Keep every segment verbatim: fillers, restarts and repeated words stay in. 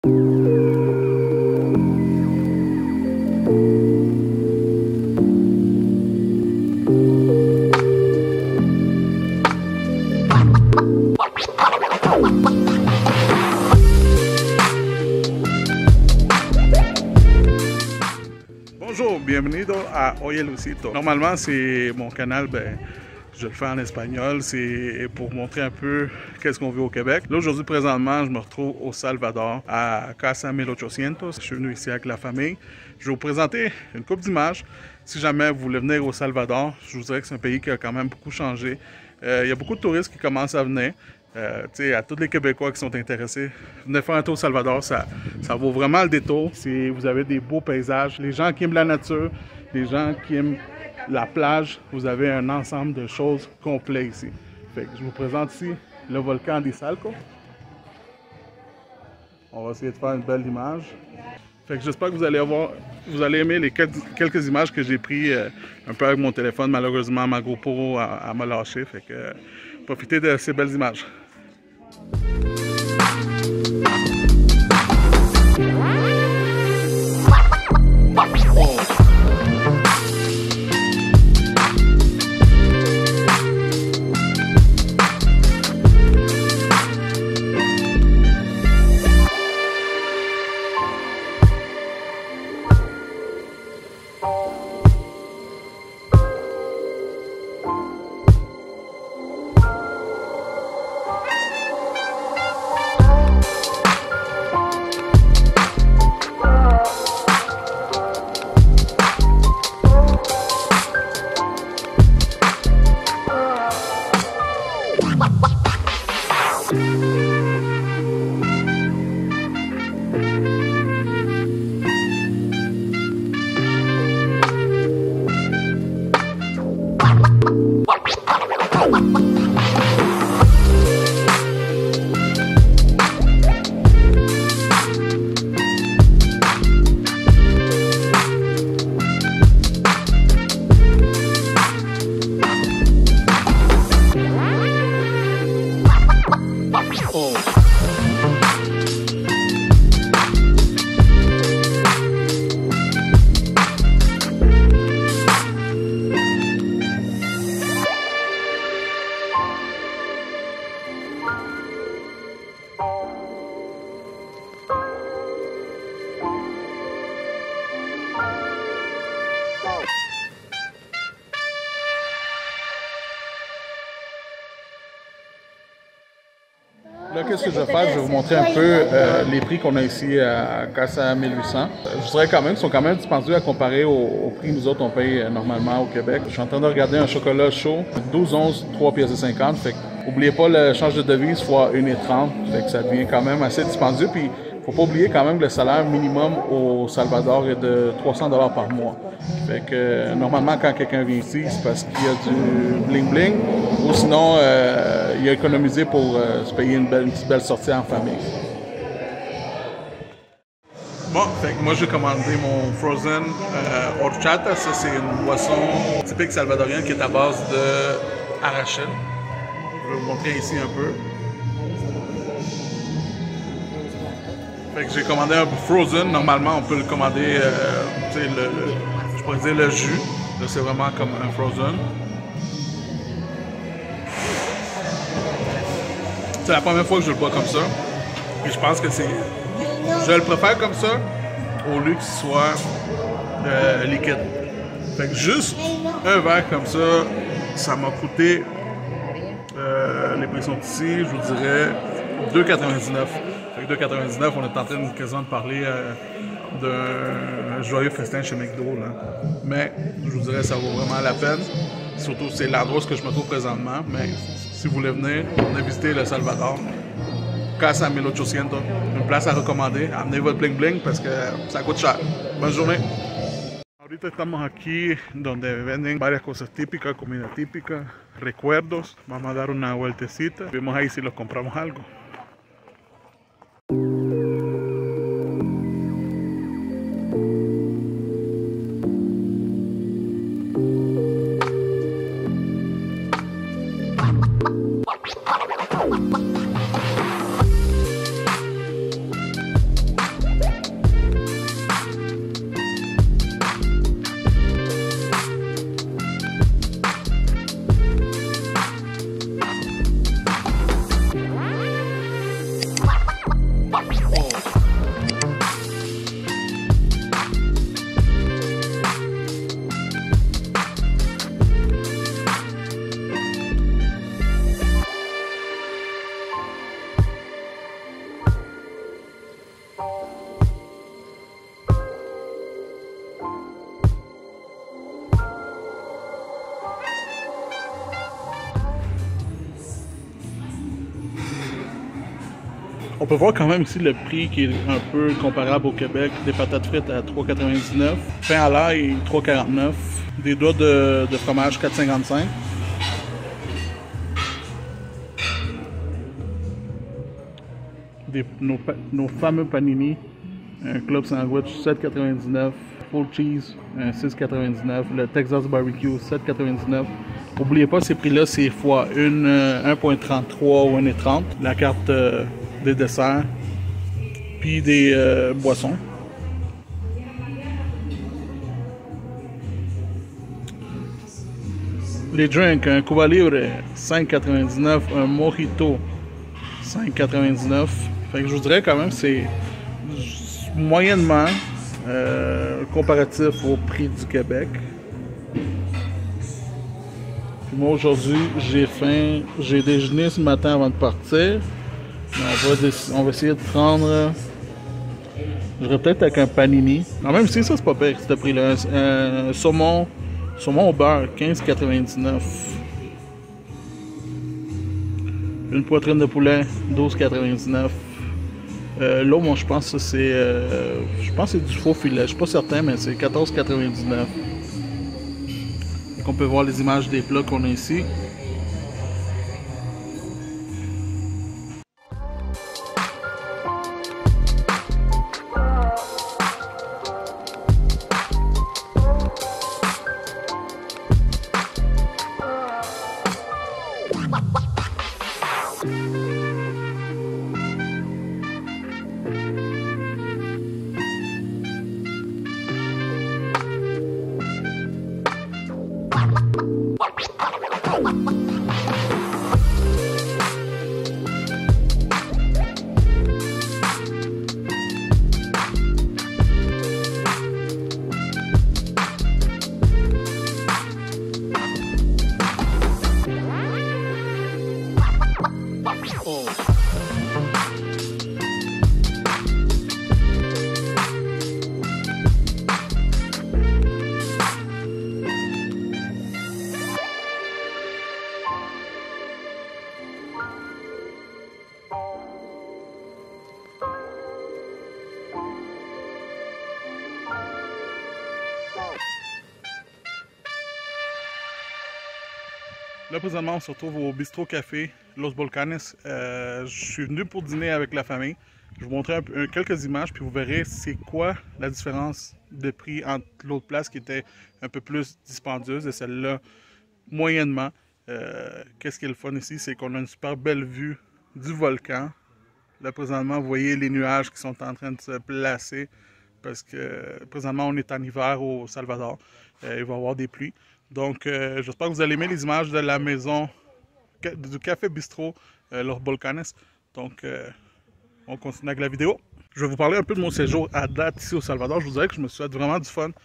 Bonjour, bienvenido a Oye Lucito. Normalement, c'est mon canal, ben, je le fais en espagnol, c'est pour montrer un peu qu'est-ce qu'on vit au Québec. Là, aujourd'hui, présentement, je me retrouve au Salvador, à Casa mille ocho cents. Je suis venu ici avec la famille. Je vais vous présenter une couple d'images. Si jamais vous voulez venir au Salvador, je vous dirais que c'est un pays qui a quand même beaucoup changé. Euh, il y a beaucoup de touristes qui commencent à venir. Euh, à tous les Québécois qui sont intéressés, venez faire un tour au Salvador, ça, ça vaut vraiment le détour. Vous avez des beaux paysages, les gens qui aiment la nature, les gens qui aiment la plage, vous avez un ensemble de choses complet ici. Fait que je vous présente ici le volcan d'Izalco. On va essayer de faire une belle image. Fait que j'espère que vous allez avoir, vous allez aimer les quelques images que j'ai prises euh, un peu avec mon téléphone. Malheureusement, ma GoPro a, a m'a lâché. Fait que euh, profitez de ces belles images. Là, qu'est-ce que je vais faire? Je vais vous montrer un peu euh, les prix qu'on a ici à Casa mille huit cents. Je dirais quand même qu'ils sont quand même dispendieux à comparer aux, aux prix que nous autres on paye euh, normalement au Québec. Je suis en train de regarder un chocolat chaud, douze onces, trois pièces cinquante. Fait que, n'oubliez pas le change de devise fois une et trente. Fait que ça devient quand même assez dispendieux. Puis, faut pas oublier quand même que le salaire minimum au Salvador est de trois cents dollars par mois. Fait que euh, normalement, quand quelqu'un vient ici, c'est parce qu'il y a du bling-bling ou sinon, euh, il a économisé pour euh, se payer une, belle, une petite belle sortie en famille. Bon, fait que moi j'ai commandé mon Frozen euh, horchata. Ça, c'est une boisson typique salvadorienne qui est à base de arachide. Je vais vous montrer ici un peu. Fait que j'ai commandé un Frozen. Normalement, on peut le commander, euh, tu sais, le, le, je pourrais dire le jus. Là, c'est vraiment comme un Frozen. C'est la première fois que je le bois comme ça. Et je pense que c'est... Je le préfère comme ça, au lieu qu'il soit euh, liquide. Fait que juste un verre comme ça, ça m'a coûté, euh, les prix sont ici, je vous dirais, deux quatre-vingt-dix-neuf. Fait que deux quatre-vingt-dix-neuf, on est en train de, quasiment de parler euh, d'un joyeux festin chez McDo. Là. Mais je vous dirais, ça vaut vraiment la peine. Surtout, c'est l'endroit où je me trouve présentement. Mais si vous voulez venir, on a visité le Salvador. Casa mille ocho cents, une place à recommander. Amenez votre bling bling parce que ça coûte cher. Bonne journée. Ahorita estamos aquí donde venden varias cosas típicas, comida típica, recuerdos. Vamos a dar una vueltecita. Vemos ahí si los compramos algo. On peut voir quand même ici le prix qui est un peu comparable au Québec. Des patates frites à trois quatre-vingt-dix-neuf, pain à l'ail trois quarante-neuf, des doigts de, de fromage quatre cinquante-cinq. Des, nos, nos fameux panini, un club sandwich sept quatre-vingt-dix-neuf, full cheese six quatre-vingt-dix-neuf, le Texas barbecue sept quatre-vingt-dix-neuf. N'oubliez pas, ces prix-là, c'est fois une un virgule trente-trois ou un virgule trente. La carte euh, des desserts, puis des euh, boissons. Les drinks, un Cuba Libre cinq quatre-vingt-dix-neuf, un Mojito cinq quatre-vingt-dix-neuf. Fait que je vous dirais quand même c'est moyennement euh, comparatif au prix du Québec. Puis moi aujourd'hui j'ai faim, j'ai déjeuné ce matin avant de partir. On va, on va essayer de prendre, je dirais peut-être avec un panini. Non, même si ça c'est pas pire, ce prix-là. Un, un saumon, saumon au beurre quinze quatre-vingt-dix-neuf. Une poitrine de poulet douze quatre-vingt-dix-neuf. Euh, L'eau, moi je pense que c'est euh, je pense que c'est du faux filet, je suis pas certain, mais c'est quatorze quatre-vingt-dix-neuf. On peut voir les images des plats qu'on a ici. Là, présentement, on se retrouve au Bistro Café Los Volcanes. Euh, je suis venu pour dîner avec la famille. Je vais vous montrer un peu, quelques images, puis vous verrez c'est quoi la différence de prix entre l'autre place qui était un peu plus dispendieuse et celle-là moyennement. Euh, Qu'est-ce qui est le fun ici, c'est qu'on a une super belle vue du volcan. Là, présentement, vous voyez les nuages qui sont en train de se placer parce que présentement, on est en hiver au Salvador. Euh, il va y avoir des pluies. Donc, euh, j'espère que vous allez aimer les images de la maison du Café Bistro euh, Los Volcanes. Donc, euh, on continue avec la vidéo. Je vais vous parler un peu de mon séjour à date ici au Salvador. Je vous dirais que je me suis fait vraiment du fun.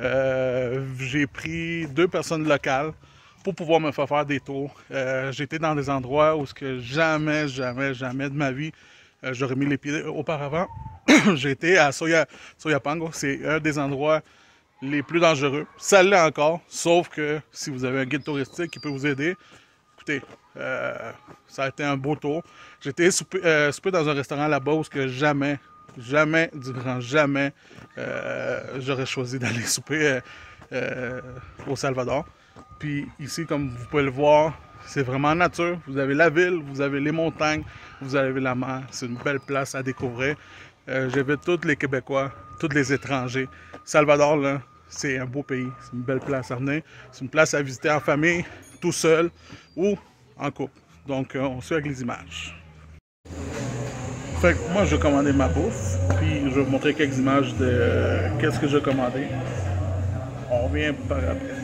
Euh, J'ai pris deux personnes locales pour pouvoir me faire faire des tours. Euh, J'ai été dans des endroits où ce que jamais, jamais, jamais de ma vie, euh, j'aurais mis les pieds auparavant. J'ai été à Soya, Soyapango. C'est un des endroits les plus dangereux. Ça l'est encore, sauf que si vous avez un guide touristique qui peut vous aider, écoutez, euh, ça a été un beau tour. J'ai été souper, euh, souper dans un restaurant là-bas où que jamais, jamais, durant jamais, euh, j'aurais choisi d'aller souper euh, euh, au Salvador. Puis ici, comme vous pouvez le voir, c'est vraiment nature. Vous avez la ville, vous avez les montagnes, vous avez la mer. C'est une belle place à découvrir. Euh, J'invite tous les Québécois, tous les étrangers. Salvador, là, c'est un beau pays, c'est une belle place à venir. C'est une place à visiter en famille, tout seul ou en couple. Donc, euh, on suit avec les images. Fait que moi, je vais commander ma bouffe, puis je vais vous montrer quelques images de euh, qu'est-ce que j'ai commandé. On revient par après.